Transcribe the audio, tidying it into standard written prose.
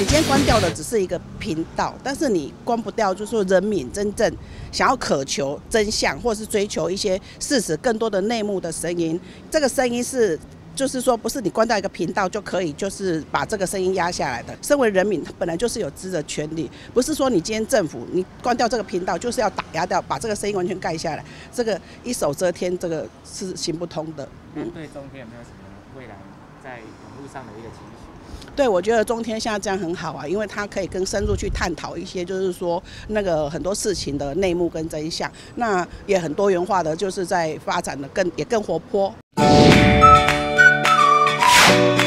你今天关掉的只是一个频道，但是你关不掉，就是说人民真正想要渴求真相，或是追求一些事实更多的内幕的声音。这个声音是。就是说，不是你关掉一个频道就可以，就是把这个声音压下来的。身为人民，他本来就是有知的权利，不是说你今天政府你关掉这个频道，就是要打压掉，把这个声音完全盖下来。这个一手遮天，这个是行不通的。 对中天有没有什么未来在网络上的一个期许？ 对，我觉得中天现在这样很好啊，因为它可以更深入去探讨一些，就是说那个很多事情的内幕跟真相。那也很多元化的，就是在发展的更活泼。